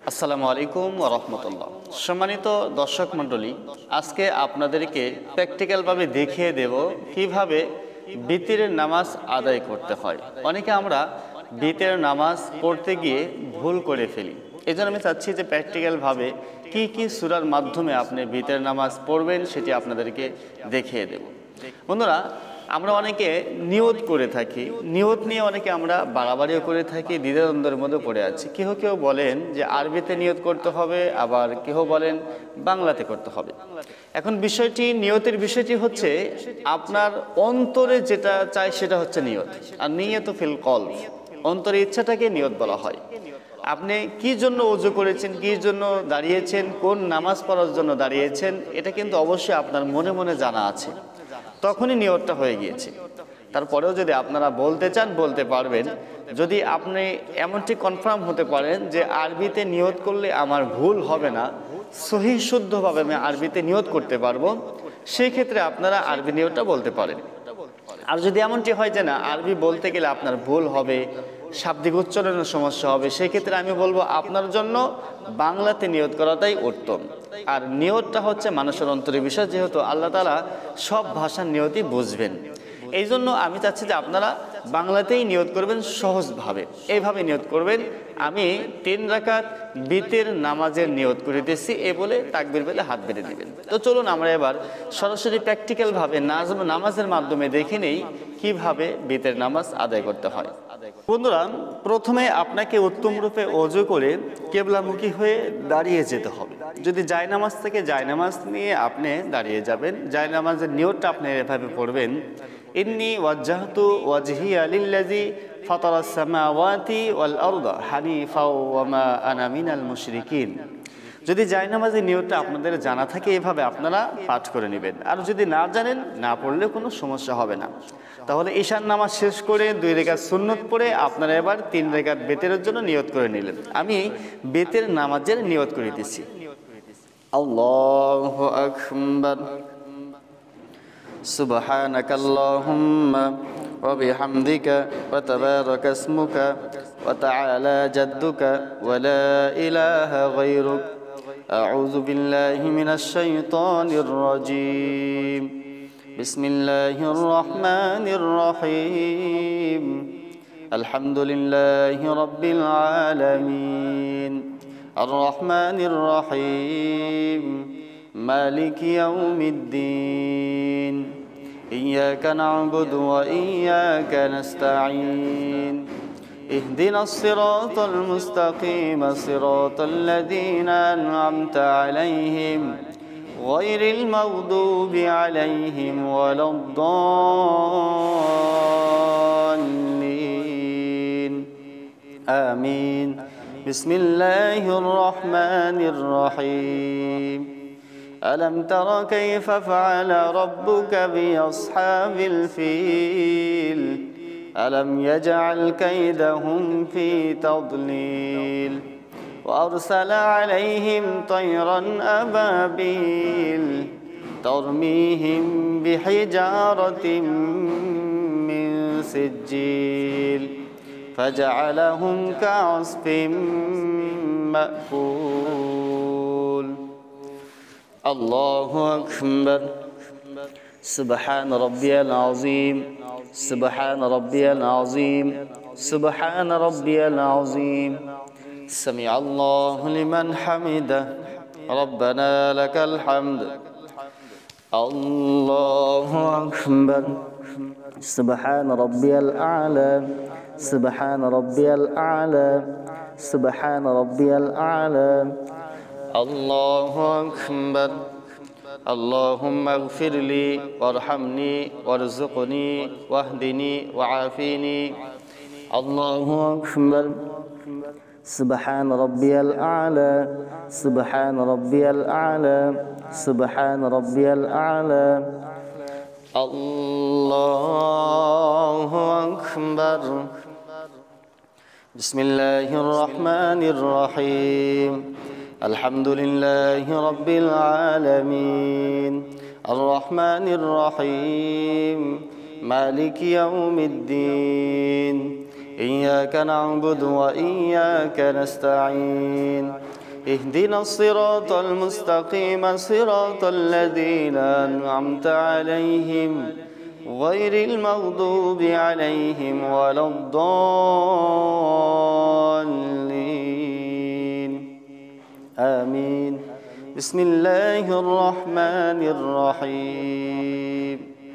আসসালামু আলাইকুম ওয়া রাহমাতুল্লাহ। সম্মানিত দর্শক মণ্ডলী, আজকে আপনাদেরকে প্র্যাকটিক্যালভাবে দেখিয়ে দেব কিভাবে বিতিরের নামাজ আদায় করতে হয়। অনেকে আমরা বিতিরের নামাজ পড়তে গিয়ে ভুল করে ফেলি। এই জন্য আমি চাচ্ছি যে প্র্যাকটিক্যালভাবে কি কি সূরার মাধ্যমে আপনি বিতিরের নামাজ পড়বেন সেটি আপনাদেরকে দেখিয়ে দেব। বন্ধুরা, আমরা অনেকে নিয়ত করে থাকি, নিয়ত নিয়ে অনেকে আমরা বাড়াবাড়িও করে থাকি, দ্বিধাদ্বন্দ্বের মধ্যে পড়ে আছি। কেউ বলেন যে আরবিতে নিয়ত করতে হবে, আবার কেউ বলেন বাংলাতে করতে হবে। এখন নিয়তের বিষয়টি হচ্ছে আপনার অন্তরে যেটা চাই সেটা হচ্ছে নিয়ত। আর নিয়ত ফিল কলব, অন্তরের ইচ্ছাটাকে নিয়ত বলা হয়। আপনি কি জন্য ওযু করেছেন, কি জন্য দাঁড়িয়েছেন, কোন নামাজ পড়ার জন্য দাঁড়িয়েছেন, এটা কিন্তু অবশ্যই আপনার মনে মনে জানা আছে, তখনই নিয়তটা হয়ে গিয়েছে। তারপরেও যদি আপনারা বলতে চান বলতে পারবেন। যদি আপনি এমনটি কনফার্ম হতে পারেন যে আরবিতে নিয়ত করলে আমার ভুল হবে না, সহিহ শুদ্ধভাবে আমি আরবিতে নিয়ত করতে পারবো, সেই ক্ষেত্রে আপনারা আরবি নিয়তটা বলতে পারেন। আর যদি এমনটি হয় যে না, আরবি বলতে গেলে আপনার ভুল হবে, শাব্দিক উচ্চারণের সমস্যা হবে, সেই ক্ষেত্রে আমি বলবো আপনার জন্য বাংলাতে নিয়ত করাটাই উত্তম। আর নিয়তটা হচ্ছে মানুষের অন্তরের বিষয়, যেহেতু আল্লাহ তাআলা সব ভাষার নিয়তই বুঝবেন। এই জন্য আমি চাচ্ছি যে আপনারা বাংলাতেই নিয়ত করবেন, সহজভাবে এইভাবে নিয়ত করবেন, আমি 3 রাকাত বিতের নামাজের নিয়ত করিতেছি, এ বলে তাকবীর বলে হাত বেঁধে দিবেন। তো চলুন আমরা এবার সরাসরি প্র্যাকটিক্যালভাবে নামাজের মাধ্যমে দেখে নেই কিভাবে বিতের নামাজ আদায় করতে হয়। বন্ধুরা, প্রথমে আপনাকে উত্তম রূপে ওযু করে কিবলামুখী হয়ে দাঁড়িয়ে যেতে হবে। যদি জায়নামাজ থেকে জায়নামাজ নিয়ে আপনি দাঁড়িয়ে যাবেন, জায়নামাজের নিয়তটা আপনি এভাবে পড়বেন, ইন্নী ওয়াজ্জাহতু ওয়াজহিয়া লিল্লাযী ফাতারাস সামাওয়াতি ওয়াল আরদা হানিফা ওয়া মা আনা মিনাল মুশরিকিন। যদি জায়নামাজের নিয়তটা আপনাদের জানা থাকে, এভাবে আপনারা পাঠ করে নেবেন। আর যদি না জানেন, না পড়লে কোনো সমস্যা হবে না। তাহলে ঈশার নামাজ শেষ করে 2 রাকাত সুন্নত পড়ে আপনারা এবার 3 রাকাত বেতেরের জন্য নিয়ত করে নিলেন। আমি বেতের নামাজের নিয়ত করিতেছি। আল্লাহু আকবার। সুবহানাকাল্লাহুম্মা ওয়া বিহামদিকা ওয়া তাবারাকা ইসমুকা ওয়া তাআলা জাদ্দুকা ওয়া লা ইলাহা গায়রুক। আউযু বিল্লাহি মিনাশ শাইতানির রাজীম। বিসমিল্লাহির রহমানির রহিম। আলহামদুলিল্লাহি রাব্বিল আলামিন। আর রহমানির রহিম। মালিকি ইয়াউমিদ্দিন। ইয়্যাকা না'বুদু ওয়া ইয়্যাকা নাস্তাঈন। اهدنا الصراط المستقيم صراط الذين أنعمت عليهم غير المغضوب عليهم ولا الضالين آمين. بسم الله الرحمن الرحيم. ألم تر كيف فعل ربك بأصحاب الفيل ألم يجعل كيدهم في تضليل وأرسل عليهم طيرا أبابيل ترميهم بحجارة من سجيل فجعلهم كعصف مأكول. الله أكبر. سبحان ربي العظيم. سبحان ربي العظيم. سبحان ربي العظيم. سمع الله لمن حمده. ربنا لك الحمد. الله أكبر. سبحان ربي الأعلى. سبحان ربي الأعلى. سبحان ربي الأعلى. الله أكبر. اللهم اغفر لي وارحمني وارزقني واهدني وعافيني. الله أكبر. سبحان ربي الأعلى. سبحان ربي الأعلى. سبحان ربي الأعلى. الله أكبر. بسم الله الرحمن الرحيم. الحمد لله رب العالمين. الرحمن الرحيم. مالك يوم الدين. إياك نعبد وإياك نستعين اهدنا الصراط المستقيم صراط الذين أنعمت عليهم غير المغضوب عليهم ولا الضالين آمين بسم الله الرحمن الرحيم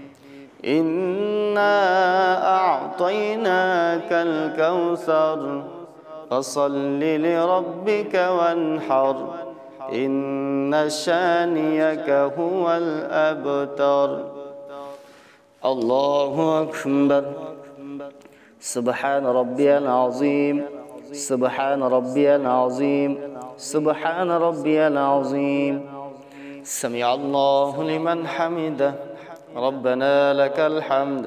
إنا أعطيناك الكوثر فصل لربك وانحر إن شانيك هو الأبتر الله أكبر سبحان ربي العظيم سبحان ربي العظيم سبحان ربي العظيم سمع الله لمن حمده ربنا لك الحمد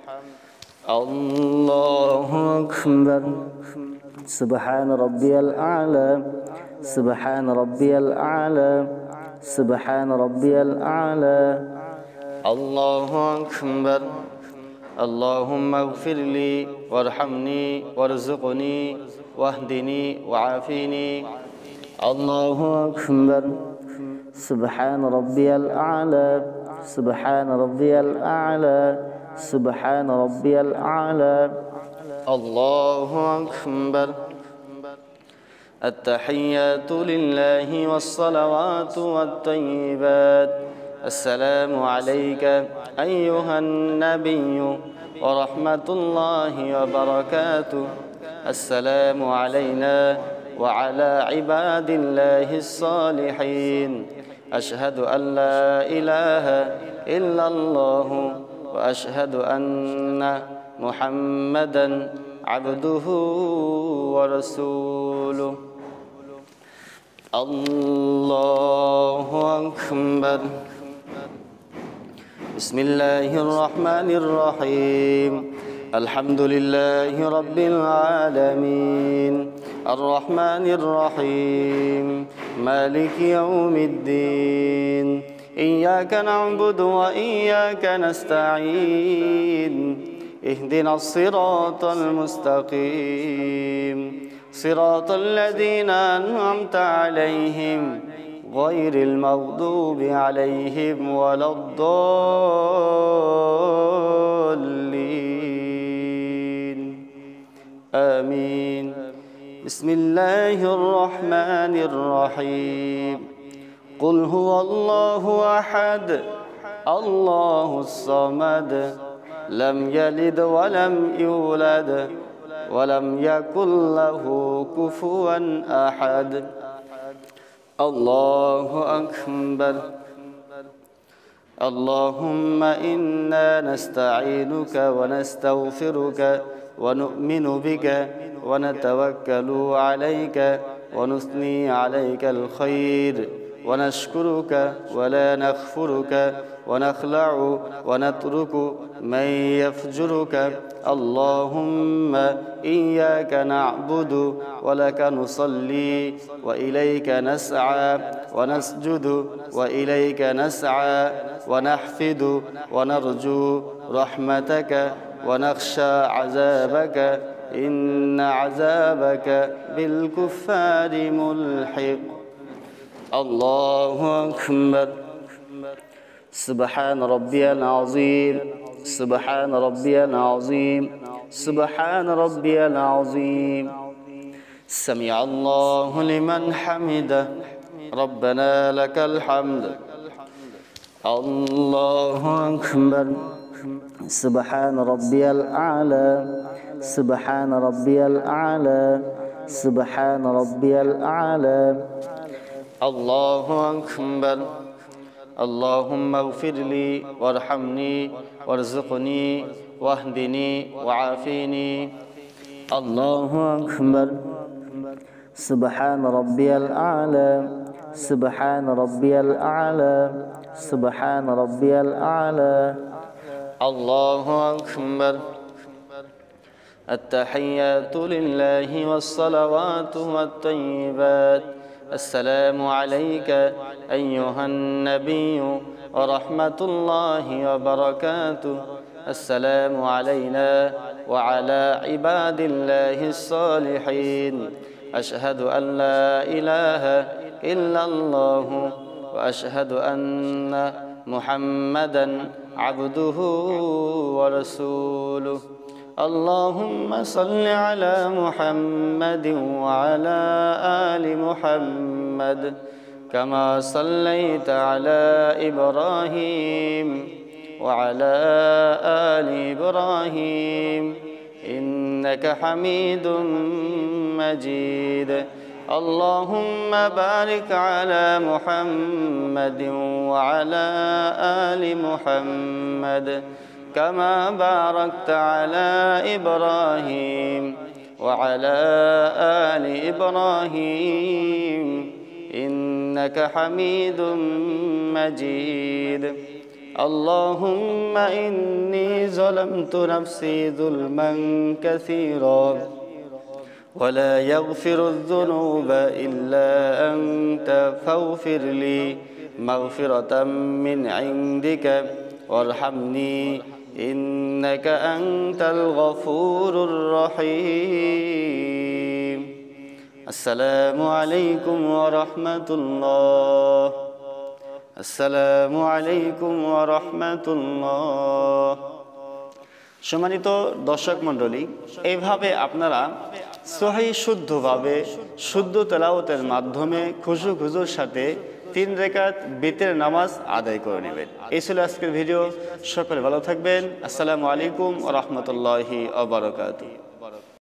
الله أكبر سبحان ربي الأعلى سبحان ربي الأعلى سبحان ربي الأعلى الله أكبر اللهم اغفر لي وارحمني وارزقني واهدني وعافيني الله أكبر سبحان ربي الأعلى سبحان ربي الأعلى سبحان ربي الأعلى الله أكبر التحيات لله والصلوات والطيبات السلام عليك أيها النبي ورحمة الله وبركاته السلام علينا وعلى عباد الله الصالحين أشهد أن لا إله إلا الله وأشهد أن محمدًا عبده ورسوله الله أكبر بسم الله الرحمن الرحيم الحمد لله رب العالمين الرحمن الرحيم مالك يوم الدين إياك نعبد وإياك نستعين اهدنا الصراط المستقيم صراط الذين أنعمت عليهم غير المغضوب عليهم ولا الضالين آمين بسم الله الرحمن الرحيم قل هو الله أحد الله الصمد لم يلد ولم يولد ولم يكن له كفوا أحد الله أكبر اللهم إنا نستعينك ونستغفرك ونؤمن بك ونتوكل عليك ونثني عليك الخير ونشكرك ولا نكفرك ونخلع ونترك من يفجرك اللهم إياك نعبد ولك نصلي وإليك نسعى ونسجد وإليك نسعى ونحفد ونرجو رحمتك ونخشى عذابك إن عذابك بالكفار ملحق الله أكبر سبحان ربي العظيم سبحان ربي العظيم سبحان ربي العظيم سمع الله لمن حمده ربنا لك الحمد الله أكبر سبحان ربي الأعلى سبحان ربي الأعلى سبحان ربي الأعلى الله أكبر اللهم اغفر لي وارحمني وارزقني واهدني وعافيني الله أكبر سبحان ربي الأعلى سبحان ربي الأعلى سبحان ربي الأعلى الله أكبر التحيات لله والصلوات والطيبات السلام عليك أيها النبي ورحمة الله وبركاته السلام علينا وعلى عباد الله الصالحين أشهد أن لا إله إلا الله وأشهد أن محمدا عبده ورسوله اللهم صل على محمد وعلى آل محمد كما صليت على إبراهيم وعلى آل إبراهيم إنك حميد مجيد اللهم بارك على محمد وعلى آل محمد كما باركت على إبراهيم وعلى آل إبراهيم إنك حميد مجيد اللهم إني ظلمت نفسي ظلما كثيرا ولا يغفر الذنوب إلا أنت فاغفر لي مغفرة من عندك وارحمني إنك أنت الغفور الرحيم السلام عليكم ورحمة الله السلام عليكم ورحمة الله সম্মানিত দর্শক মণ্ডলী, এইভাবে আপনারা সহিহ শুদ্ধভাবে শুদ্ধ তেলাওয়াতের মাধ্যমে খুশুর সাথে 3 রাকাত বিতরের নামাজ আদায় করে নেবেন। এই ছিল আজকের ভিডিও। সকলে ভালো থাকবেন। আসসালামু আলাইকুম ওয়া রাহমাতুল্লাহি ওয়া বারাকাতুহু।